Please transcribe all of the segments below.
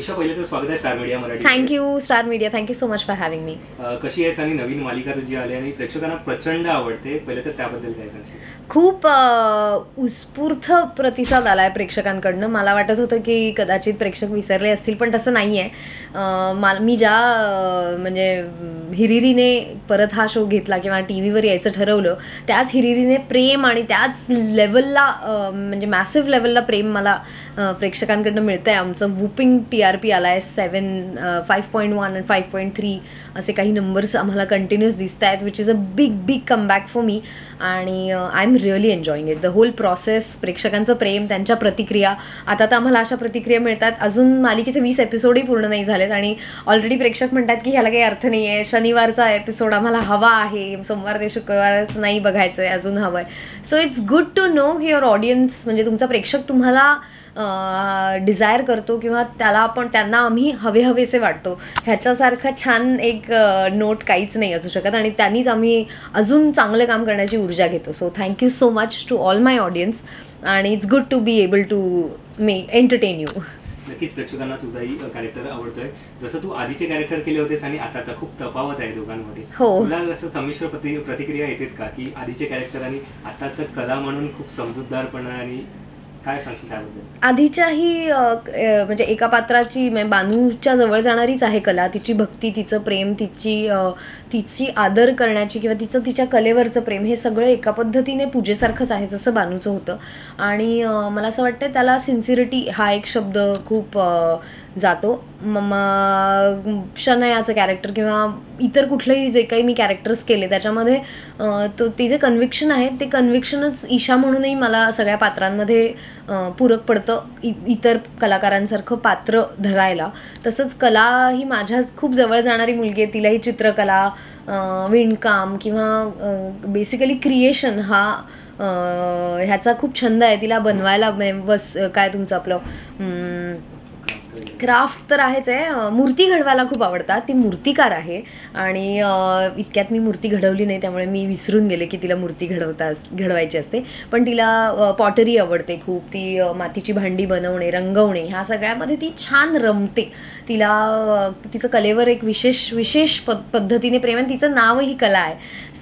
ईशा, पहिले तर स्वागत आहे Star Media Marathi. Thank you Star Media, thank you so much for having me. कशी आहेस आणि नवीन मालिका तुझी आली आणि प्रेक्षकांना प्रचंड आवडते, पहिले तर त्याबद्दल काय सांगशील? खूप उत्स्फूर्त प्रतिसाद आला आहे प्रेक्षकांकडनं. मला वाटत होतं की कदाचित प्रेक्षक विसरले असतील, पण तसं नाही आहे. मी ज्या म्हणजे हिरिरीने परत हा शो घेतला किंवा टी व्हीवर यायचं ठरवलं, त्याच हिरिरीने प्रेम आणि त्याच लेवलला म्हणजे मॅसिव्ह लेवलला प्रेम मला प्रेक्षकांकडनं मिळतं आहे. आमचं वुपिंग TRP आला आहे 5.1 आणि 5.3 असे काही नंबर्स आम्हाला कंटिन्यूस दिसत आहेत, which is a big comeback for me. आणि I am really enjoying it, the whole process. प्रेक्षकांचं प्रेम, त्यांच्या प्रतिक्रिया. आता तर आम्हाला अशा प्रतिक्रिया मिळतात, अजून मालिकेचे 20 एपिसोडही पूर्ण नाही झालेत आणि ऑलरेडी प्रेक्षक म्हणतात की ह्याला काही अर्थ नाही आहे, शनिवारचा एपिसोड आम्हाला हवा आहे, सोमवार ते शुक्रवारच नाही बघायचं आहे, अजून हवं आहे. So it's good to know की युअर ऑडियन्स म्हणजे तुमचा प्रेक्षक तुम्हाला डिझायर करतो किंवा त्यांना आम्ही हवेसे वाटतो. ह्याच्यासारखं छान एक नोट काहीच नाही असू शकत आणि त्यांनीच आम्ही अजून चांगलं काम करण्याची ऊर्जा घेतो. So thank you so much to all my audience आणि it's good to be able to entertain you. नक्कीच प्रेक्षकांना तुझाही कॅरेक्टर आवडतोय. जसं तू आधीचे कॅरेक्टर केले होतेस आणि आताचा खूप तफावत आहे दोघांमध्ये. हो. तुला असं संमिश्र प्रतिक्रिया येतात का की आधीचे कॅरेक्टर आणि आताचं कला म्हणून खूप समजूतदारपणा, आणि काय सांगशील त्याबद्दल? आधीच्याही म्हणजे एका पात्राची बानूच्या जवळ जाणारीच आहे कला, तिची भक्ती, तिचं प्रेम, तिची आदर करण्याची किंवा तिच्या कलेवरचं प्रेम, हे सगळं एका पद्धतीने पूजेसारखंच आहे जसं बानूचं होतं. आणि मला असं वाटतं त्याला सिन्सिरिटी हा एक शब्द खूप जातो. शनयाचं कॅरेक्टर किंवा इतर कुठलंही जे काही मी कॅरेक्टर्स केले त्याच्यामध्ये ते जे कन्व्हिक्शन आहे ते कन्व्हिक्शनच ईशा म्हणूनही मला सगळ्या पात्रांमध्ये पूरक पडतं इतर कलाकारांसारखं पात्र धरायला. तसंच कला ही माझ्या खूप जवळ जाणारी मुलगी आहे. तिलाही चित्रकला, विणकाम किंवा बेसिकली क्रिएशन ह्याचा खूप छंद आहे. तिला बनवायला काय तुमचं आपलं क्राफ्ट तर आहेच आहे, मूर्ती घडवायला खूप आवडतात. ती मूर्तिकार आहे आणि इतक्यात मी मूर्ती घडवली नाही, त्यामुळे मी विसरून गेले की तिला मूर्ती घडवायची असते. पण तिला पॉटरी आवडते खूप. ती मातीची भांडी बनवणे, रंगवणे ह्या सगळ्यामध्ये ती छान रमते. तिचं कलेवर एक विशेष पद्धतीने प्रेम आहे. तिचं नावही कला आहे.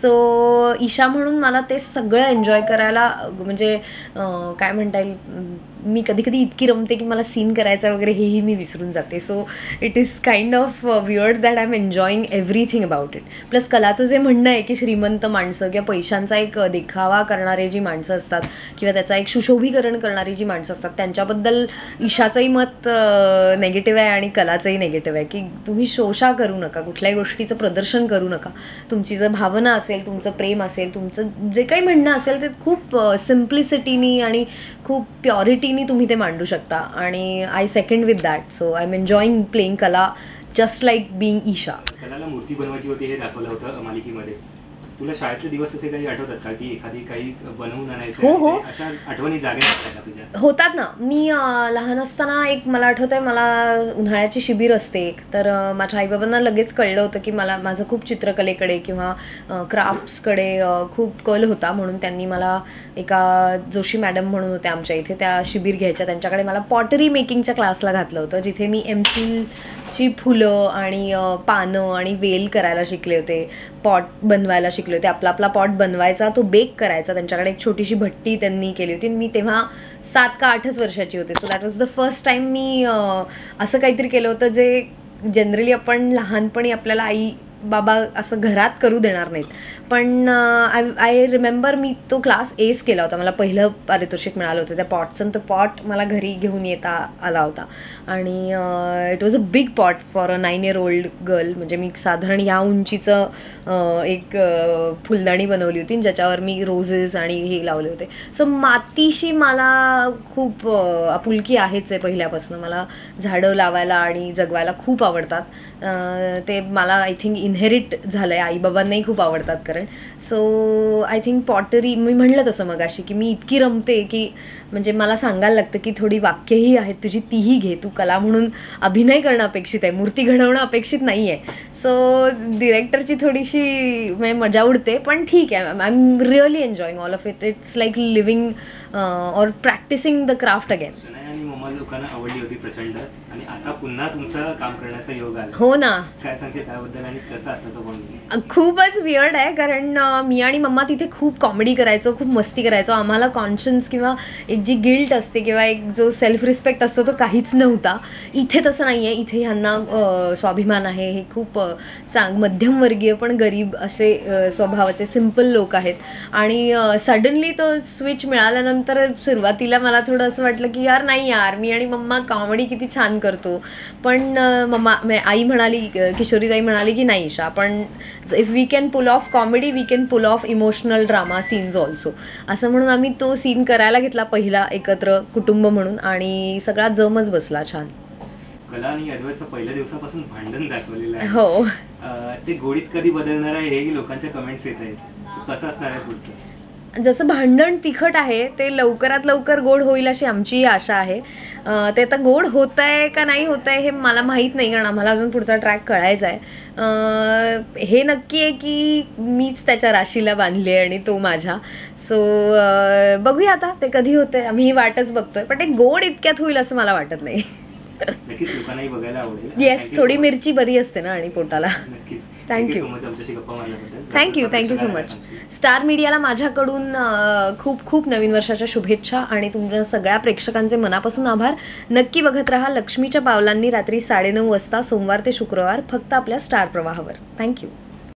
सो ईशा म्हणून मला ते सगळं एन्जॉय करायला म्हणजे काय म्हणता येईल, मी कधी इतकी रमते की मला सीन करायचा वगैरे हेही मी विसरून जाते. So it is kind of weird that I am enjoying everything about it. Plus कलाचं जे म्हणणं आहे की श्रीमंत माणसं किंवा पैशांचा एक देखावा करणारे जी माणसं असतात किंवा त्याचा एक सुशोभीकरण करणारी जी माणसं असतात, त्यांच्याबद्दल ईशाचंही मत नेगेटिव्ह आहे आणि कलाचंही नेगेटिव्ह आहे की तुम्ही शोषा करू नका, कुठल्याही गोष्टीचं प्रदर्शन करू नका. तुमची जर भावना असेल, तुमचं प्रेम असेल, तुमचं जे काही म्हणणं असेल ते खूप सिम्प्लिसिटीनी आणि खूप प्युरिटी तुम्ही ते मांडू शकता. आणि I second with that. So I am enjoying playing Kala just like being Isha. कलाला मूर्ती बनवायची होती हे दाखवलं होतं मालिकेमध्ये. तुला शाळेतले दिवस असे काही आठवतात का की एखादी काही बनवून आणायचं? हो, अशा आठवणी जागे असतात का तुझ्या? होतात ना. मी लहान असताना एक मला आठवत आहे, मला उन्हाळ्याची शिबिर असते एक, तर माझ्या आईबाबांना लगेच कळलं होतं की माझं खूप चित्रकलेकडे किंवा क्राफ्ट्सकडे खूप कल होता. म्हणून त्यांनी मला एका जोशी मॅडम म्हणून होत्या आमच्या इथे, त्या शिबिर घ्यायच्या. त्यांच्याकडे मला पॉटरी मेकिंगच्या क्लासला घातलं होतं, जिथे मी एमसीलची फुलं आणि पानं आणि वेल करायला शिकले होते, पॉट बनवायला शिकले होते. आपला पॉट बनवायचा, तो बेक करायचा. त्यांच्याकडे एक छोटीशी भट्टी त्यांनी केली होती. मी तेव्हा 7 का 8च वर्षाची होते. So that was the first time मी असं काहीतरी केलं होतं जे जनरली आपण लहानपणी आपल्याला आई बाबा असं घरात करू देणार नाहीत. पण आय रिमेंबर मी तो क्लास एस केला होता. मला पहिलं पारितोषिक मिळालं होतं त्या पॉटचं. तर पॉट मला घरी घेऊन येता आला होता आणि it was a big pot for a 9 year old girl. म्हणजे मी साधारण ह्या उंचीचं एक फुलदाणी बनवली होती ज्याच्यावर मी रोजेस आणि हे लावले होते. सो मातीशी मला खूप आपुलकी आहेच आहे पहिल्यापासून. मला झाडं लावायला आणि जगवायला खूप आवडतात. ते मला आय थिंक इनहेरिट झालं आहे. आईबाबांनाही खूप आवडतात कारण. सो आय थिंक पॉटरी, मी म्हणलं तसं मगाशी की मी इतकी रमते की म्हणजे मला सांगायला लागतं की थोडी वाक्यही आहेत तुझी, तीही घे. तू कला म्हणून अभिनय करणं अपेक्षित आहे, मूर्ती घडवणं अपेक्षित नाही आहे. सो डिरेक्टरची थोडीशी मजा उडते, पण ठीक आहे. I am really enjoying all of it. It's like living or practising the craft again. आणि मम्मा लोकांना आवडली होती प्रचंड. आणि आता पुन्हा तुमचं काम करण्याचा योग आला. हो ना. काय सांगते त्याबद्दल आणि कसं आताचं बॉन्डिंग? खूपच वियर्ड आहे, कारण मी आणि मम्मा तिथे खूप कॉमेडी करायचो, खूप मस्ती करायचो. आम्हाला कॉन्शन्स किंवा एक जी गिल्ट असते किंवा एक जो सेल्फ रिस्पेक्ट असतो तो काहीच नव्हता. इथे तसं नाही आहे. इथे ह्यांना स्वाभिमान आहे. हे खूप मध्यमवर्गीय पण गरीब असे स्वभावाचे सिम्पल लोक आहेत. आणि सडनली तो स्विच मिळाल्यानंतर सुरुवातीला मला थोडं असं वाटलं की यार नाही यार, मी आणि मम्मा कॉमेडी किती छान करतो. पण आई म्हणाली, किशोरीताई म्हणाली की नाही ईशा, आपण if we can pull off comedy we can pull off emotional drama scenes also, असं म्हणून आम्ही तो सीन करायला घेतला पहिला एकत्र कुटुंब म्हणून, आणि सगळा जमच बसला छान. कला आणि अद्वैतचं पहिल्या दिवसापासून भांडण दाखवलेलं आहे. हो. ते गोडीत कधी बदलणार आहे हेही लोकांच्या कमेंट्स येत आहेत. कसं असणार आहे पुढचं? जसं भांडण तिखट आहे ते लवकरात लवकर गोड होईल अशी आमचीही आशा आहे. ते आता गोड होत आहे का नाही होत आहे हे मला माहीत नाही, कारण आम्हाला अजून पुढचा ट्रॅक कळायचा आहे. हे नक्की आहे की मीच त्याच्या राशीला बांधली आहे आणि तो माझ्या. सो बघूया आता ते कधी होतं आहे. आम्ही ही वाटच बघतोय, पण ते गोड इतक्यात होईल असं मला वाटत नाही. नक्कीच लोकांनाही बघायला आवडेल. येस, थोडी मिरची बरी असते ना आणि पोटाला. नक्कीच. थँक्यू. आमच्याशी गप्पा मारल्याबद्दल थँक्यू सो मच. स्टार मीडियाला माझ्याकडून खूप खूप नवीन वर्षाच्या शुभेच्छा आणि तुमच्या सगळ्या प्रेक्षकांचे मनापासून आभार. नक्की बघत राहा लक्ष्मीच्या पावलांनी रात्री 9:30 वाजता सोमवार ते शुक्रवार फक्त आपल्या स्टार प्रवाहावर. थँक्यू.